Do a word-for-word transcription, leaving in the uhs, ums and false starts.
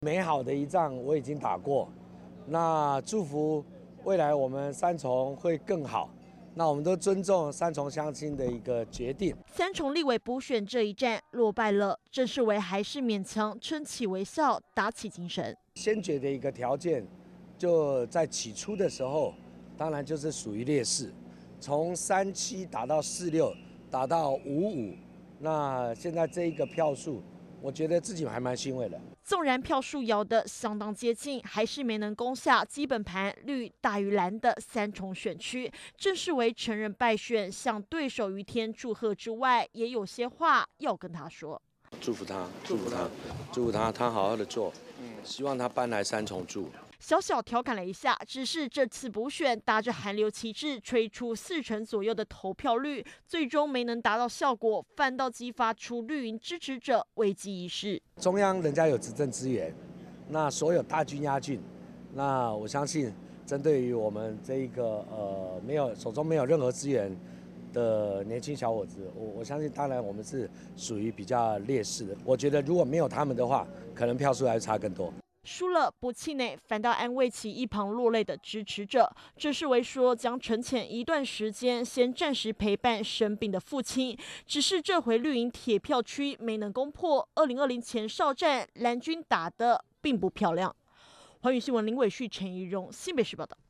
美好的一仗我已经打过，那祝福未来我们三重会更好。那我们都尊重三重乡亲的一个决定。 三重立委补选这一战落败了，郑世维还是勉强撑起微笑，打起精神。 先决的一个条件，就在起初的时候，当然就是属于劣势，从三七打到四六，打到五五，那现在这一个票数，我觉得自己还蛮欣慰的。 纵然票数摇得相当接近，还是没能攻下基本盘绿大于蓝的三重选区。郑世维承认败选，向对手于天祝贺之外，也有些话要跟他说。 祝福他，祝福他，祝福他，他好好的做，希望他搬来三重住。 小小调侃了一下，只是这次补选打着韩流旗帜，吹出四成左右的投票率，最终没能达到效果，反倒激发出绿营支持者危机意识。 中央人家有执政资源，那所有大军压境，那我相信，针对于我们这一个呃没有手中没有任何资源的年轻小伙子，我我相信，当然我们是属于比较劣势的。我觉得如果没有他们的话，可能票数还差更多。 输了不气馁，反倒安慰起一旁落泪的支持者。郑世维说，将沉潜一段时间，先暂时陪伴生病的父亲。只是这回绿营铁票区没能攻破。二零二零前哨战，蓝军打得并不漂亮。环宇新闻林伟旭、陈怡蓉，新北市报道。